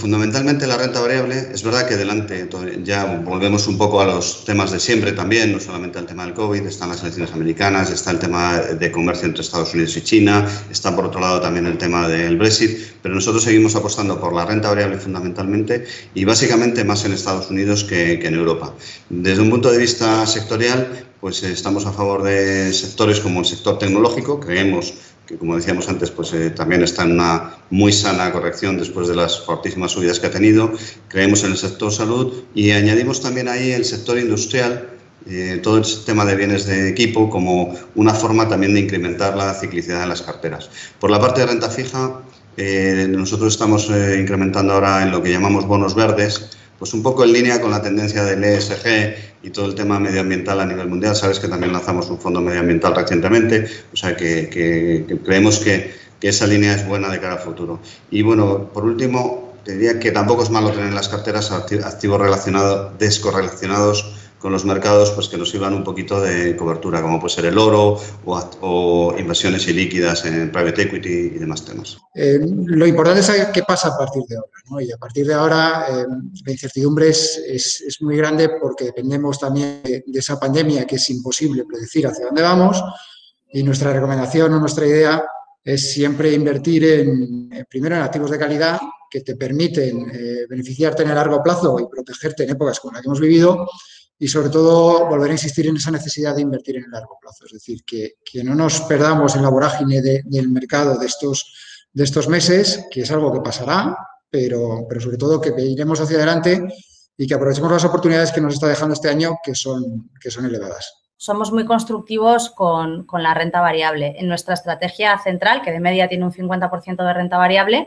fundamentalmente la renta variable, es verdad que delante ya volvemos un poco a los temas de siempre también, no solamente al tema del COVID, están las elecciones americanas, está el tema de comercio entre Estados Unidos y China, está por otro lado también el tema del Brexit, pero nosotros seguimos apostando por la renta variable fundamentalmente y básicamente más en Estados Unidos que en Europa. Desde un punto de vista sectorial, pues estamos a favor de sectores como el sector tecnológico, creemos que, como decíamos antes, pues también está en una muy sana corrección después de las fortísimas subidas que ha tenido. Creemos en el sector salud y añadimos también ahí el sector industrial, todo el tema de bienes de equipo como una forma también de incrementar la ciclicidad en las carteras. Por la parte de renta fija, nosotros estamos incrementando ahora en lo que llamamos bonos verdes, pues un poco en línea con la tendencia del ESG y todo el tema medioambiental a nivel mundial. Sabes que también lanzamos un fondo medioambiental recientemente, o sea que creemos que esa línea es buena de cara al futuro. Y bueno, por último, te diría que tampoco es malo tener en las carteras activos descorrelacionados con los mercados, pues que nos sirvan un poquito de cobertura, como puede ser el oro o inversiones ilíquidas en private equity y demás temas. Lo importante es saber qué pasa a partir de ahora, ¿no? Y a partir de ahora la incertidumbre es muy grande porque dependemos también de esa pandemia que es imposible predecir hacia dónde vamos, y nuestra recomendación o nuestra idea es siempre invertir primero en activos de calidad que te permiten beneficiarte en el largo plazo y protegerte en épocas como la que hemos vivido. Y, sobre todo, volver a insistir en esa necesidad de invertir en el largo plazo. Es decir, que no nos perdamos en la vorágine del mercado de estos meses, que es algo que pasará, pero sobre todo que iremos hacia adelante y que aprovechemos las oportunidades que nos está dejando este año, que son elevadas. Somos muy constructivos con la renta variable. En nuestra estrategia central, que de media tiene un 50% de renta variable,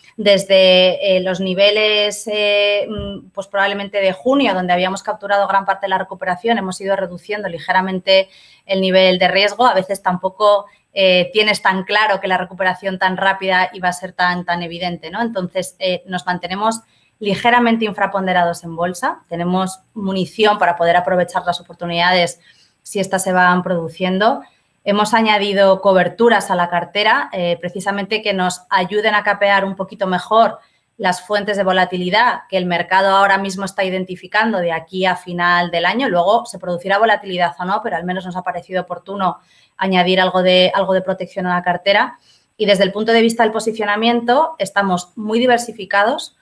desde los niveles pues probablemente de junio, donde habíamos capturado gran parte de la recuperación, hemos ido reduciendo ligeramente el nivel de riesgo. A veces tampoco tienes tan claro que la recuperación tan rápida iba a ser tan evidente, ¿no? Entonces, nos mantenemos ligeramente infraponderados en bolsa. Tenemos munición para poder aprovechar las oportunidades si estas se van produciendo. Hemos añadido coberturas a la cartera, precisamente que nos ayuden a capear un poquito mejor las fuentes de volatilidad que el mercado ahora mismo está identificando de aquí a final del año. Luego se producirá volatilidad o no, pero al menos nos ha parecido oportuno añadir algo de protección a la cartera. Y desde el punto de vista del posicionamiento, estamos muy diversificados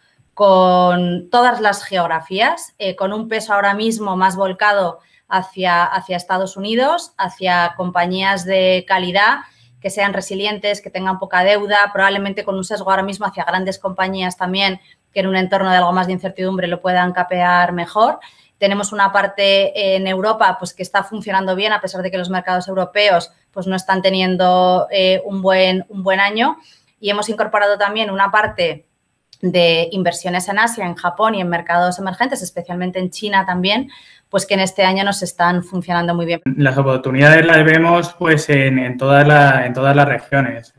con todas las geografías, con un peso ahora mismo más volcado hacia Estados Unidos, hacia compañías de calidad que sean resilientes, que tengan poca deuda, probablemente con un sesgo ahora mismo hacia grandes compañías también que en un entorno de algo más de incertidumbre lo puedan capear mejor. Tenemos una parte en Europa pues que está funcionando bien a pesar de que los mercados europeos pues no están teniendo un buen año, y hemos incorporado también una parte de inversiones en Asia, en Japón y en mercados emergentes, especialmente en China también, pues que en este año nos están funcionando muy bien. Las oportunidades las vemos pues en todas las regiones.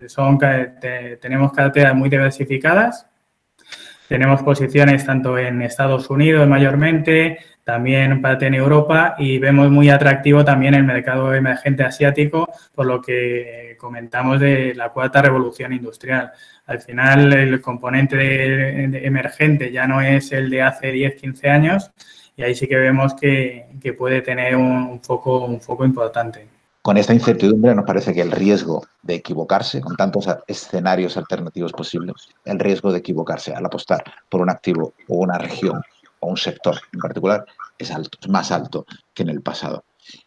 Tenemos carteras muy diversificadas, tenemos posiciones tanto en Estados Unidos mayormente, también parte en Europa, y vemos muy atractivo también el mercado emergente asiático, por lo que comentamos de la cuarta revolución industrial. Al final el componente emergente ya no es el de hace 10-15 años, y ahí sí que vemos que puede tener un foco importante. Con esta incertidumbre nos parece que el riesgo de equivocarse, con tantos escenarios alternativos posibles, el riesgo de equivocarse al apostar por un activo o una región o un sector en particular es alto, es más alto que en el pasado.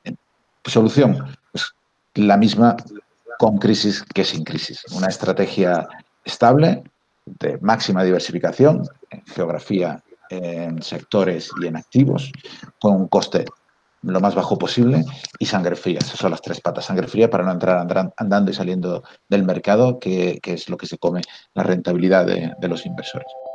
Solución, pues la misma con crisis que sin crisis. Una estrategia estable, de máxima diversificación en geografía, en sectores y en activos, con un coste lo más bajo posible, y sangre fría. Esas son las tres patas. Sangre fría para no entrar andando y saliendo del mercado, que es lo que se come la rentabilidad de los inversores.